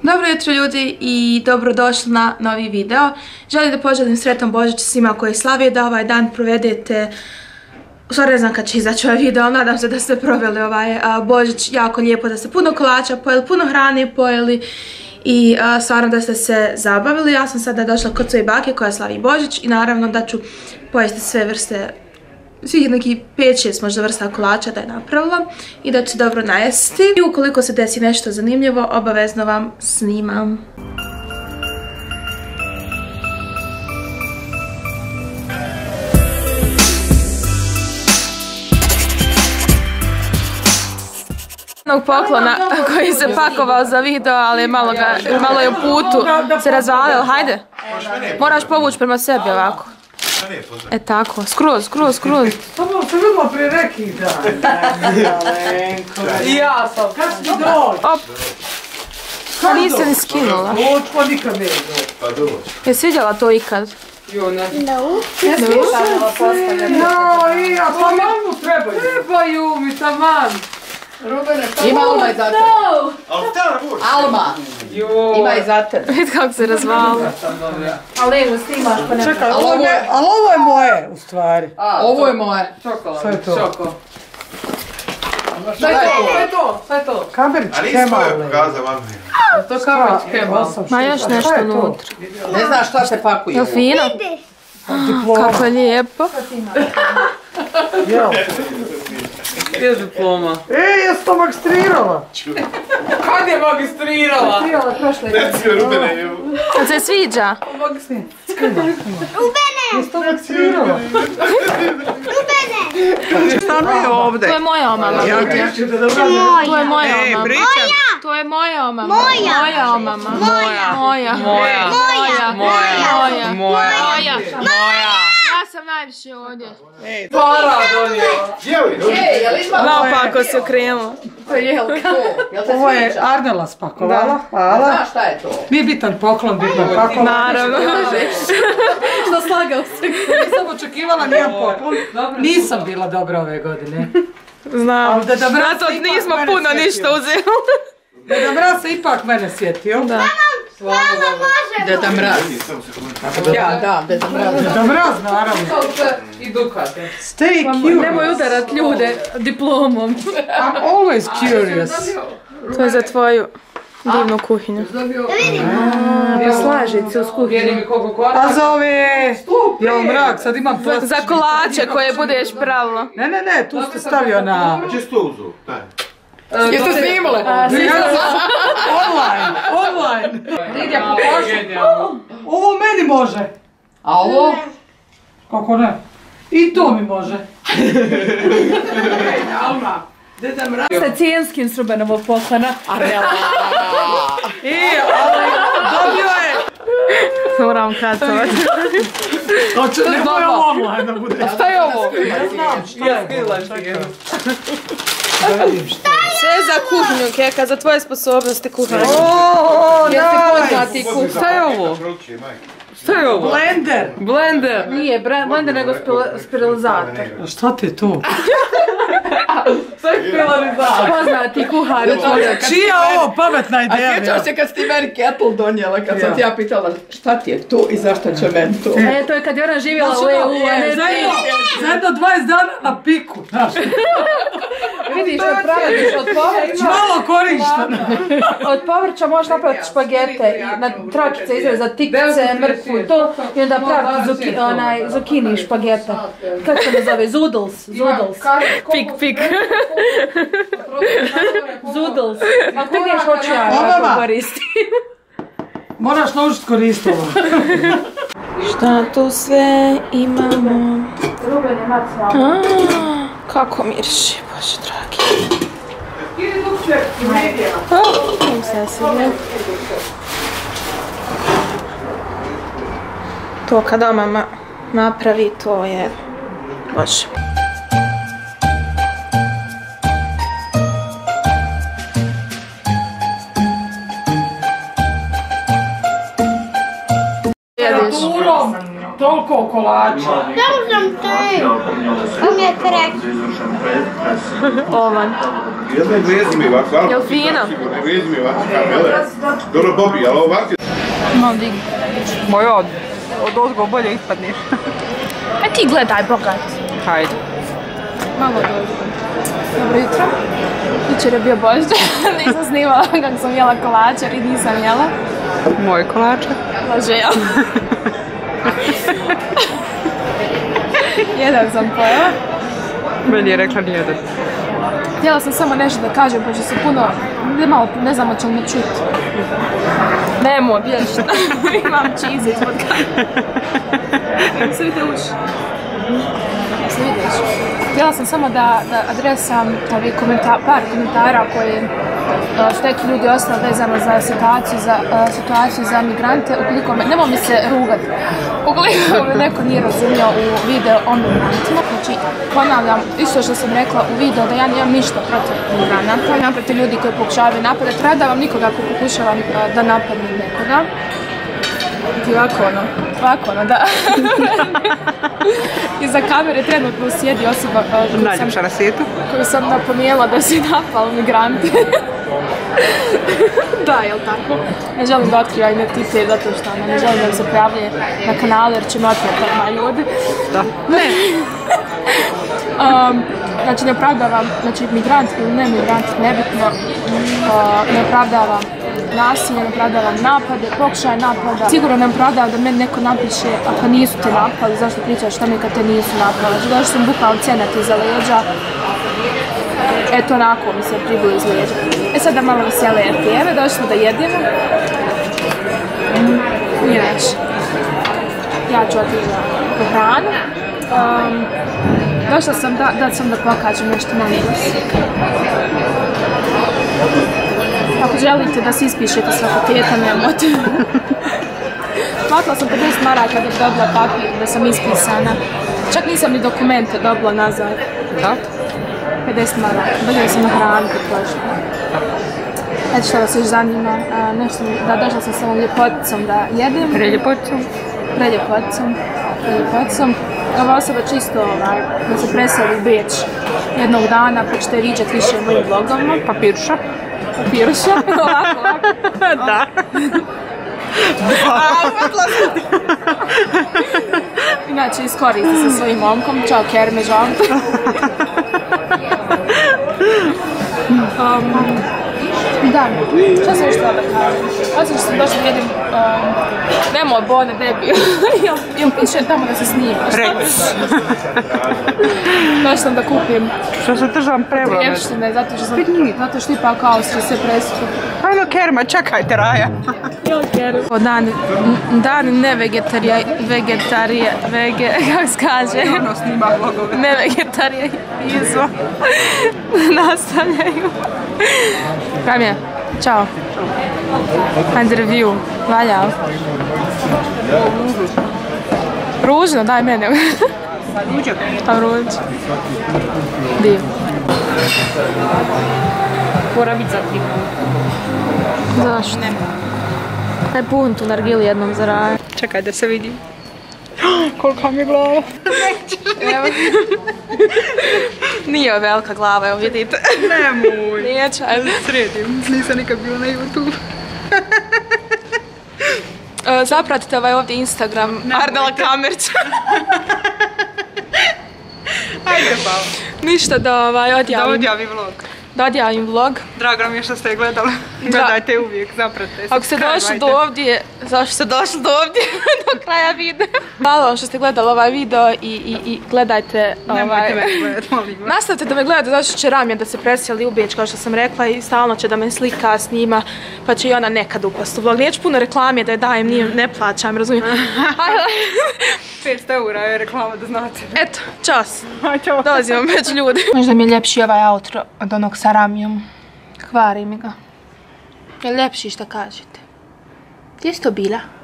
Dobro jutro ljudi i dobrodošli na novi video. Želim da poželim sretan Božić svima koji slave, da ovaj dan provedete. U stvari ne znam kad će izaći ovaj video, ali nadam se da ste proveli ovaj Božić jako lijepo, da ste puno kolača pojeli, puno hrane pojeli i stvarno da ste se zabavili. Ja sam sada došla kod svoje bake koja slavi Božić i naravno da ću pojesti sve vrste, svih neki 5-6 možda vrsta kolača da je napravila i da ću dobro najesti. I ukoliko se desi nešto zanimljivo, obavezno vam snimam. Poklona koji se pakovao za video, ali malo je u putu se razvalio. Hajde, moraš povući prema sebi ovako. E tako, skroz. To smo se vidjela prije nekih dana. I ja sam, kad si doći? Op. Pa nisi ni skinula. Doći, pa nikad ne doći. Jesi vidjela to ikad? Jo, ne. Ne smiješ samo postavljati. Jo, ja, pa mamu trebaju. Trebaju mi taman. Ima Alma i za tebe. Alma. Ima i za tebe. Vidi kako se razvalio. Ali evo snimaš pa ne. Čekaj, ali ovo je moje u stvari. Ovo je moje. Sve je to. Šta je to? Kamerić Kemal. To Kamerić Kemal. Ma još nešto unutra. Ne znaš šta se pakuje. Jel fino? Kako je lijepo. Gdje je diploma? Jesi to magistrirala? Kad je magistrirala? Magistrirala prošle godine. Jel se sviđa? Jesi to magistrirala? Šta mi je ovdje? To je moja omama. To je moja omama. To je moja omama. Moja omama. Moja. Ja sam najviše ovdje. Para donijela. Naopako se okrenuo. To je jelka. Ovo je Arnela spakovala. Hvala. Znaš šta je to? Nije bitan poklon, bitan pakovala. Naravno. Što slagao se. Nisam očekivala nijem poklon. Nisam bila dobra ove godine. Znam. Zato nismo puno ništa uzeli. Deda Mraz se ipak mene sjetio. Da. Deda Mraz. Ja, da, Deda Mraz. Deda Mraz, naravno. I Dukate. Stay curious. Nemoj udarat ljude diplomom. I'm always curious. To je za tvoju divnu kuhinju. Slažice uz kuhinju. A za ove... Ja u mrak, sad imam plastični. Za kolače koje budeš pravila. Ne, tu ste stavio na... Čisto uzu, daj. Jeste snimale? Online. Lidija, pokaži. Ovo meni može. A ovo? Kako ne? I to mi može. Deda Mraz. Sa cijenskim srubenom ovog poklona. Arela. Ali dobio je. Moram katovati. Nemoj ovo online da bude. Šta je ovo? Ne znam šta je. Sve za kuhinju, Keka, za tvoje sposobnosti kuhanja. Jeste poznati kuhar. Šta je ovo? Šta je ovo? Blender. Nije blender nego spiralizator. Šta ti je to? Poznati kuhar. Čija ovo pametna ideja? A sjećaš se kad si ti meni kettle donijela, kad sam ti ja pitala šta ti je to i zašto će meni to? To je kad je ona živjela u EU, a ne ti. Zajedno 20 dana na piku, znaš. Vidiš, kad praviš od povrća. Malo korišteno. Od povrća možeš napraviti špagete, na trakice izrezati tikce, mrkvu i to. I onda praviti zukini špageta. Kako se ne zove? Zoodles. Pik. Zoodles. Ako ideš hoću ja kako koristim. Moraš naučiti koristiti ovo. Šta tu sve imamo? Kako miriši, Bože dragi. To kada mama napravi, to je Bože. Temperaturom toliko kolača. Samo sam tri. On je krek. Ovan. Jel fino? Dobro, Bobi, ali ovak je... Moj od ozgo bolje ispadneš. A ti gledaj, bogat. Hajde. Malo od ozgo. Dobro jutro. Jučer je bio Božić. Nisam snimala kako sam jela kolačar i nisam jela. Moj kolačar. Laže ja. Jedan sam pojela. Meni je rekla nijedan. Htjela sam samo nešto da kažem, pošto se puno, ne znam hoće li me čuti. Nemoj, bježi. Imam cheese ispod kada. Se vide uši. Se vidiš. Htjela sam samo da adresam par komentara koje su neki ljudi ostali vezano za situaciju za migrante. Nemoj mi se rugati. Ukoliko me neko nije razumio u video o migrantima, znači ponavljam isto što sam rekla u video da ja nemam ništa protiv migranata, nemam protiv ljudi koji pokušavaju napadati, tradavam nikoga ko pokušava da napadne nekoga. I ovako ono, da. Iza kamere trenutno sjedi osoba najljepša na svijetu koju sam napomenula da si napala migrante. Da, jel tako? Ne želim da otkriva identitet zato što ne želim da se pojavlje na kanalu jer će me otvrtati na ljudi. Da. Ne. Znači ne opravdavam, znači migrant ili ne migrant, nebitno, ne opravdavam nasilje, ne opravdavam napade, pokušaj napada. Sigurno ne opravdavam da meni neko napiše ako nisu te napali, zašto pričaš što mi kad te nisu napali. Znači došli sam bukvalno cenat iza leđa. Eto onako mi se pribilo iz leđa. E sad da malo veselije teme, došli smo da jedemo. Nije već. Ja ću otići po hranu. Došla sam da pokažem nešto na miris. Ako želite da se ispišete s fakulteta, nemojte. Platila sam 50 maraka da bi dobila papir da sam ispisana. Čak nisam ni dokumente dobila nazad. Da? 50 maraka. Dođela sam na hranu potrošila. Eto što vas još zanima, došla sam sa ovom ljepoticom da jedem. Preljepoticom. Ova osoba čisto da se preseli u Beč jednog dana, pa ćete viđati više mojim vlogovima. Papiruša. Ovako. Da. Inače, iskoristi sa svojim momkom. Ćao, Kermeža. Da, što sam još htjela da kažem? Osim što sam došla da jedim, nemoj Bone, debil, jel piše tamo da se snima? Rec. Došla sam da kupim Što se državam prevrame? prijepštine, zato što ipak kao će se presiti. Ajno Kerma, čekajte Raja. Dan ne kako se kaže? Ono snima vlogove. Ne vegetarijizma. Nastavljaju. Kaj mi je? Ćao. Hajde review. Valjao. Ružno, daj mene. Ruđak. Pa ruđ. Dio. Mora biti zatim. Zašto? Aj pun tu nargili jednom za raj. Čekaj da se vidi. Kolika mi je glava. Nije velika glava, evo vidite. Nemoj. Nije čaj. Sredim, nisam nikad bila na YouTube. Zapratite ovaj ovdje Instagram Arnela Kamerća. Ajde pa. Ništa da odjavim vlog. Da odjavim vlog. Drago mi je što ste je gledali. Gledajte uvijek, zapratite. Ako ste došli do ovdje, zašto ste došli do ovdje do kraja videa? Hvala vam što ste gledali ovaj video i gledajte. Nemojte me gledati, molim vas. Nastavite da me gledate, zašto će Ramija da se preseli u Beč, kao što sam rekla, i stalno će da me slika, snima, pa će i ona nekad upast u vlog. Neću puno reklamije da je dajem, ne plaćam, razumijem. 500 € je reklama, da znate. Eto, čas. Ćao. Dolazimo među ljudi. Možda mi je ljepši ovaj outro od onog sa Ramijom. Kvari mi ga. Je ljepši, šta kažete? Gdje si to bila?